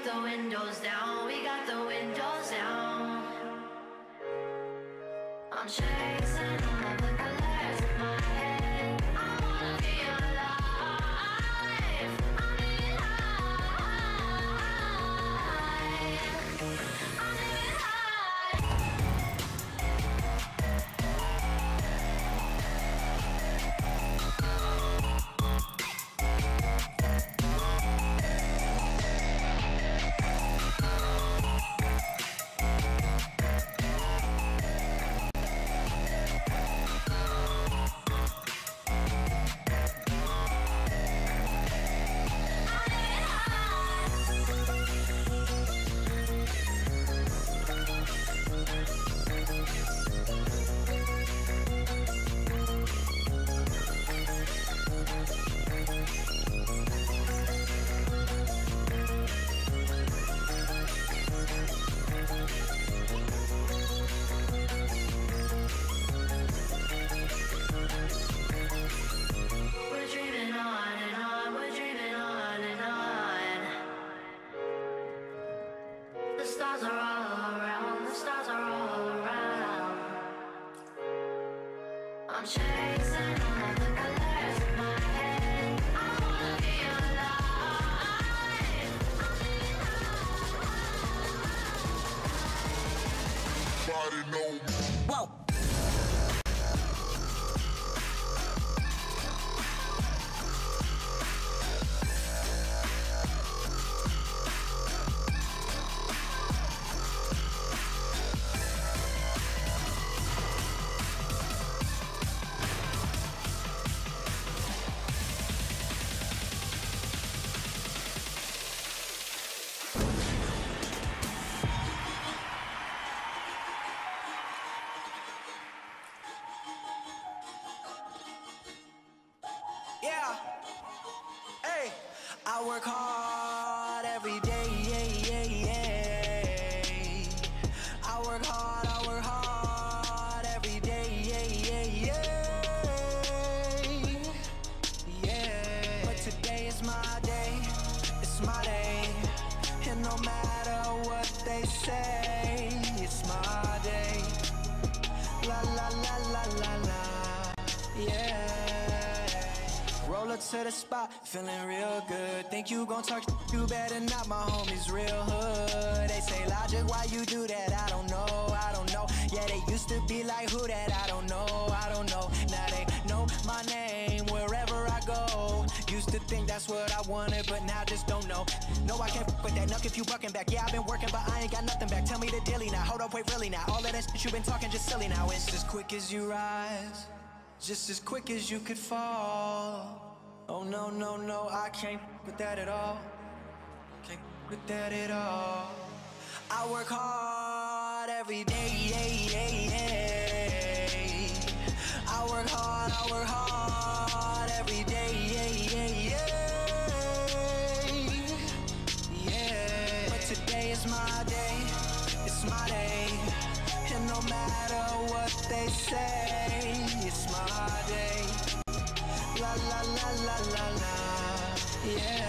got the windows down, we got the windows down. I'm chasing all of the colors in my head. I wanna feel alive. I'm living high. I'm living I'm chasing all of the colors in my head. I wanna be alive. I'm living high. Body know. Whoa. Yeah, hey, I work hard every day, I work hard every day, but today is my day, it's my day, and no matter what they say, it's my day, la la la la la la, yeah. Roll up to the spot, feeling real good. Think you gon' talk, you better not, my homies real hood. They say, Logic, why you do that? I don't know. Yeah, they used to be like, who that? I don't know. Now they know my name wherever I go. Used to think that's what I wanted, but now just don't know. No, I can't f with that nuck if you bucking back. Yeah, I've been working, but I ain't got nothing back. Tell me the dilly now, hold up, wait, really now. All of that shit you been talking just silly now. It's as quick as you rise, just as quick as you could fall. Oh no, I can't with that at all. Can't with that at all. I work hard every day, I work hard every day, but today is my day, it's my day, and no matter what they say, it's my day. La la la la la la, yeah.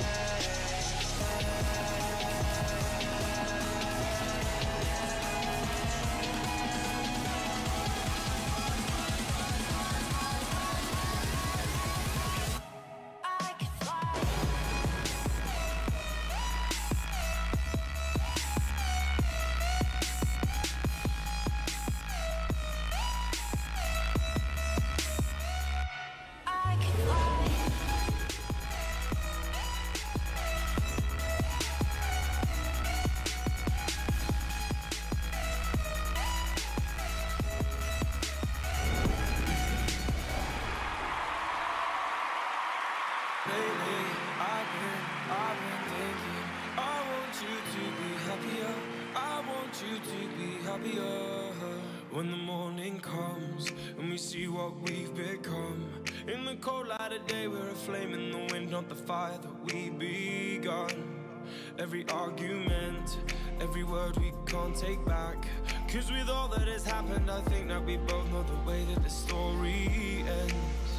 I've been thinking, I want you to be happier, I want you to be happier. When the morning comes and we see what we've become, in the cold light of day we're a flame in the wind, not the fire that we begun. Every argument, every word we can't take back, 'cause with all that has happened I think that we both know the way that the story ends.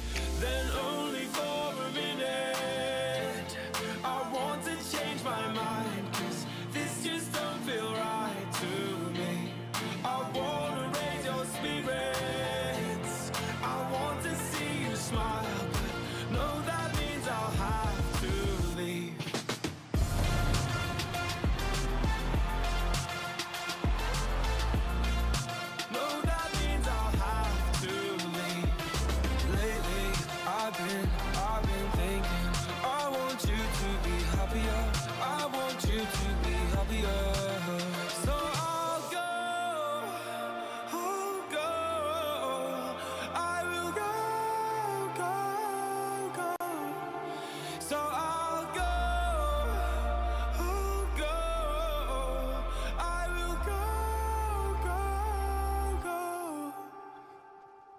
Then only for a minute I want to change my mind.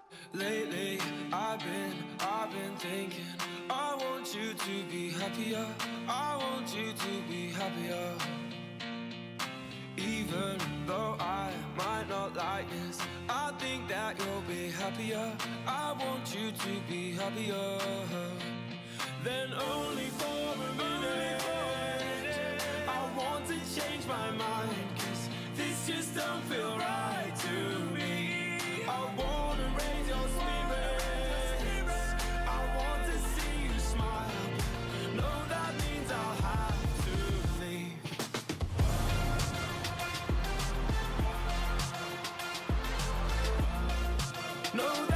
Lately, I've been thinking, I want you to be happier, I want you to be happier. Even though I might not like this, I think that you'll be happier, I want you to be happier. Then only for a minute, I want to change my mind, 'cause this just don't feel right to me. I wanna raise your spirits, I want to see you smile. No, that means I'll have to leave. No,